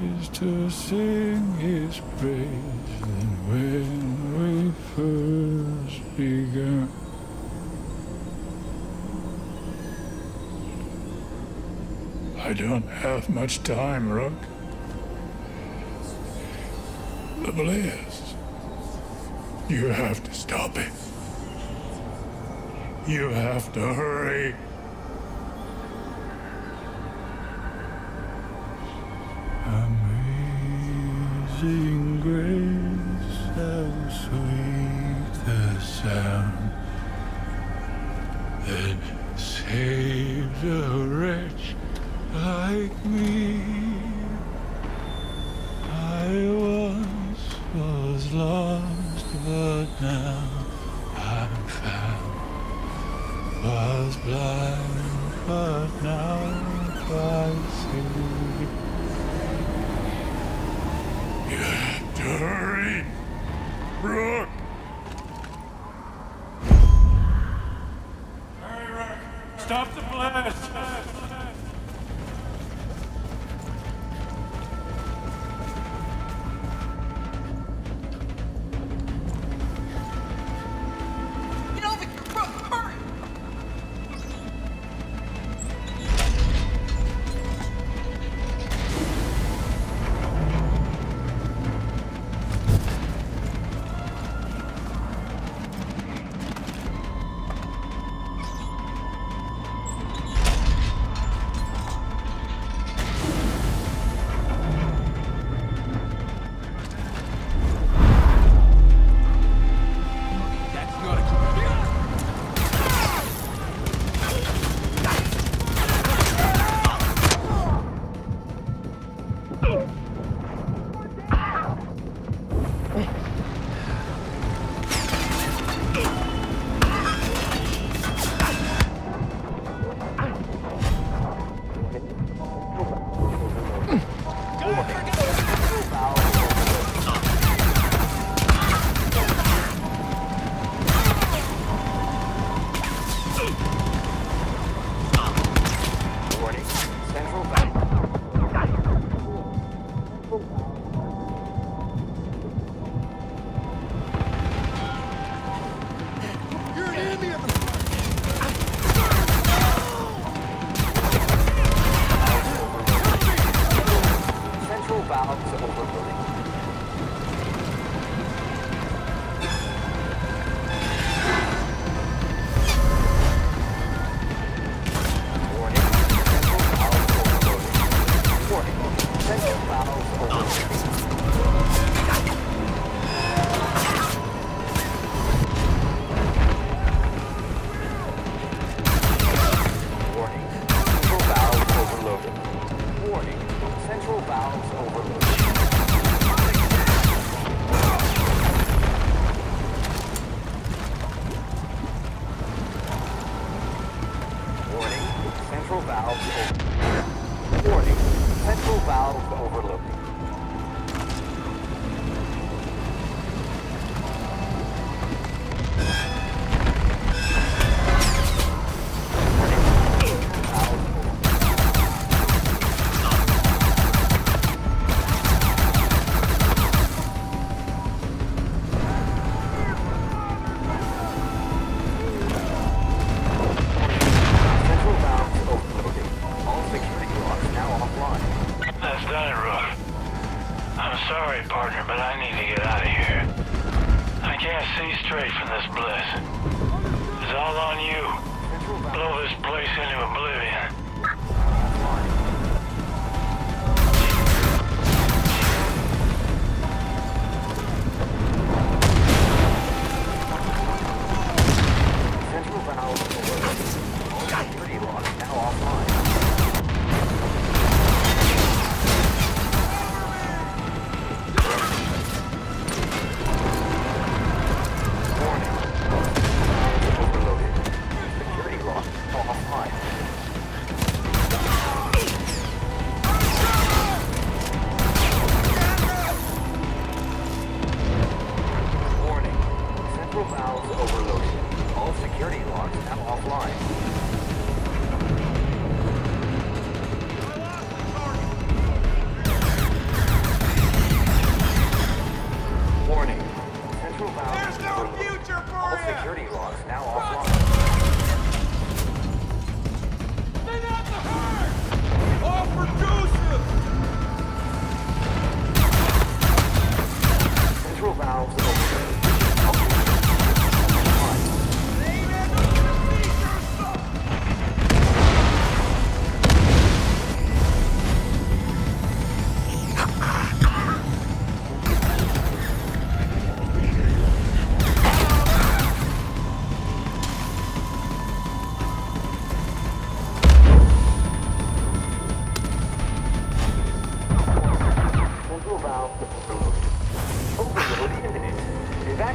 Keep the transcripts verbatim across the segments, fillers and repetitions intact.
is to sing his praise than when we first began. I don't have much time, Rook. The Bliss. You have to stop it. You have to hurry. Amazing grace, how sweet the sound that saved a wretch like me. I once was lost, but now I'm found. Was blind, but now I see. You have to hurry, Rook. Hurry, Rook. Stop the blast.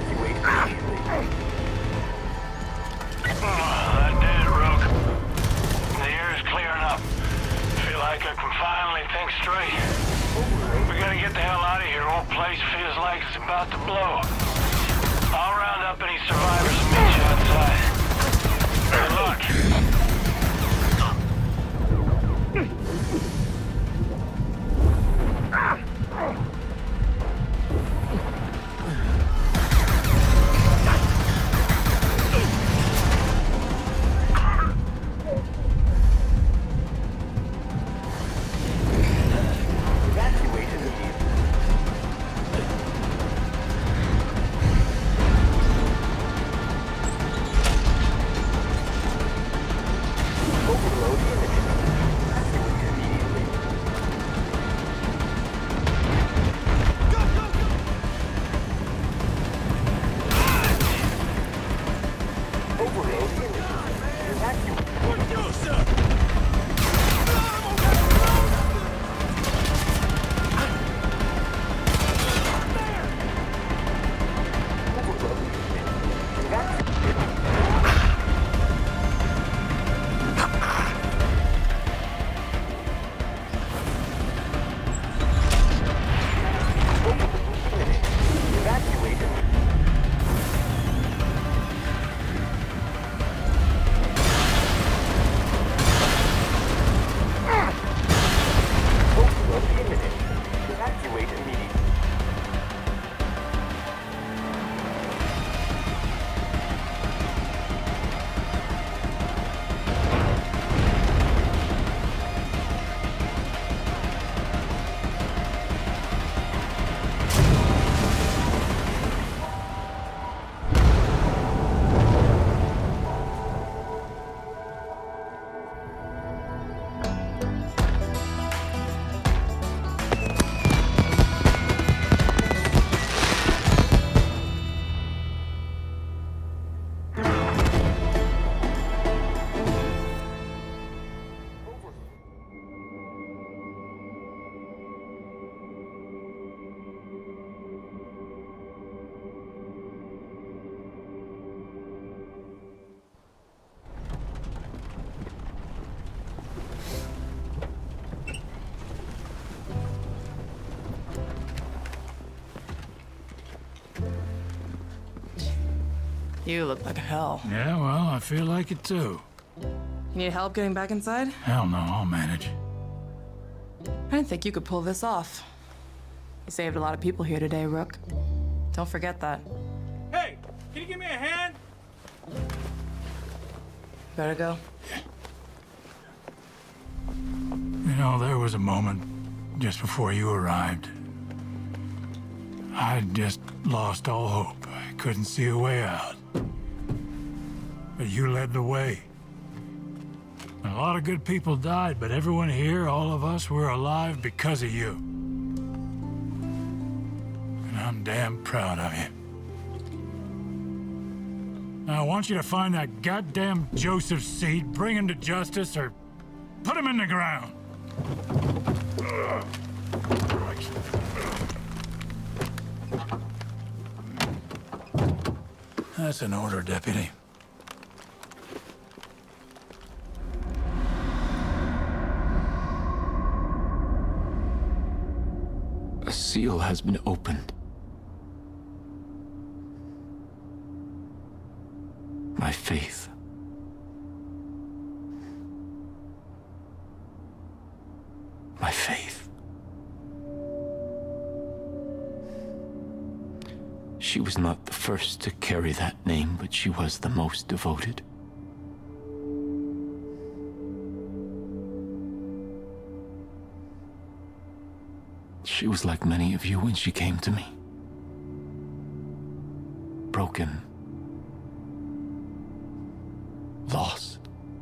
Evacuate immediately. Oh, that did it, Rook. The air is clearing up. Feel like I can finally think straight. We gotta get the hell out of here. Whole place feels like it's about to blow. I'll round up any survivors and meet you outside. Good luck. You look like hell. Yeah, well, I feel like it too. You need help getting back inside? Hell no, I'll manage. I didn't think you could pull this off. You saved a lot of people here today, Rook. Don't forget that. Hey, can you give me a hand? Better go. You know, there was a moment just before you arrived. I just lost all hope. I couldn't see a way out. But you led the way. A lot of good people died, but everyone here, all of us, we're alive because of you. And I'm damn proud of you. Now, I want you to find that goddamn Joseph Seed, bring him to justice, or put him in the ground. Ugh. Christ. That's an order, Deputy. A seal has been opened. My faith. My faith. She was not the first to carry that name, but she was the most devoted. She was like many of you when she came to me. Broken. Lost.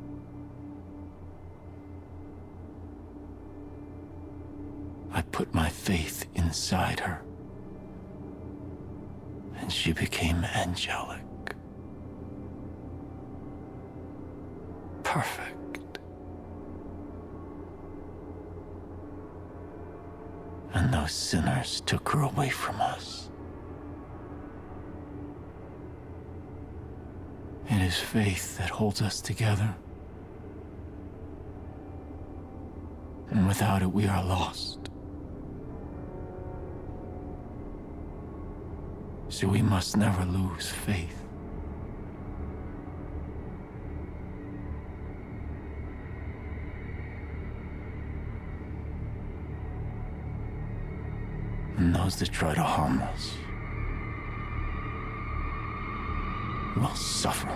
I put my faith inside her, and she became angelic. Perfect. And those sinners took her away from us. is faith that holds us together. And without it, we are lost. So we must never lose faith. And those that try to harm us will suffer.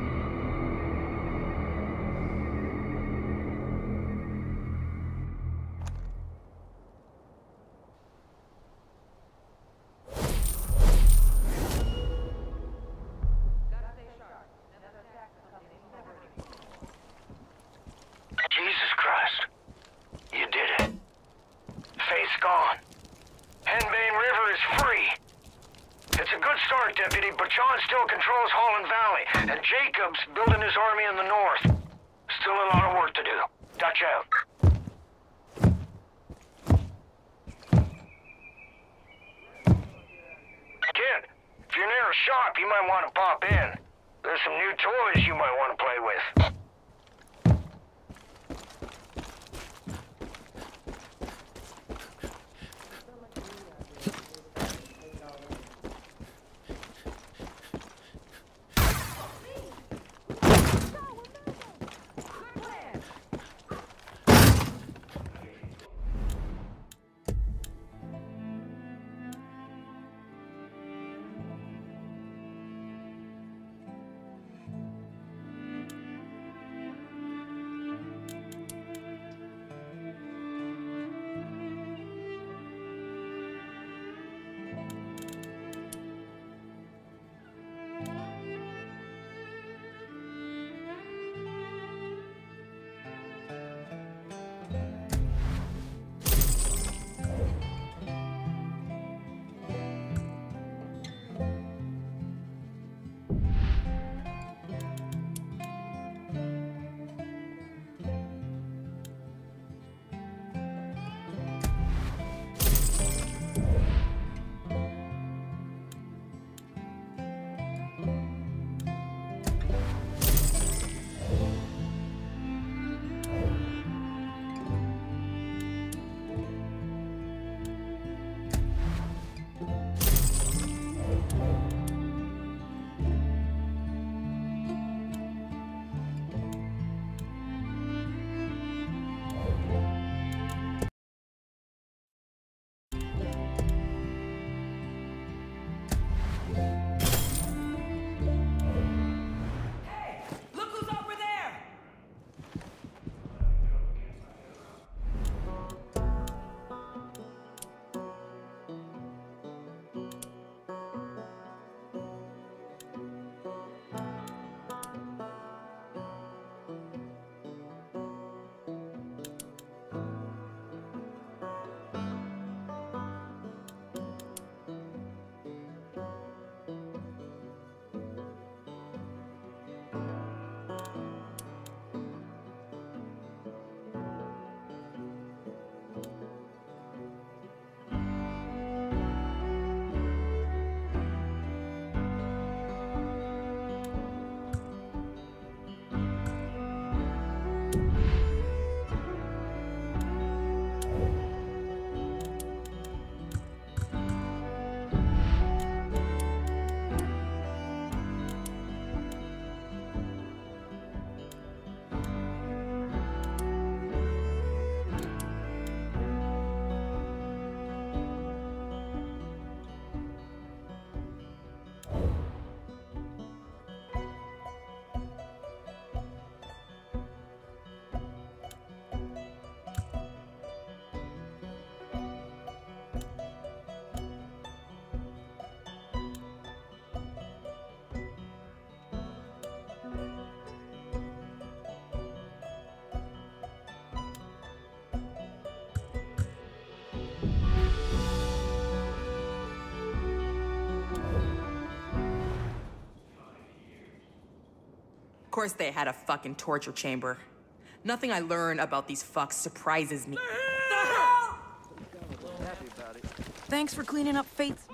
Jesus Christ. You did it. Faith's gone. Henbane River is free. It's a good start, Deputy, but John still controls Holland Valley, and Jacob's building his army in the north. Still a lot of work to do. Dutch out. Kid, if you're near a shop, you might want to pop in. There's some new toys you might want to play with. Of course they had a fucking torture chamber. Nothing I learn about these fucks surprises me. Thanks for cleaning up Faith's...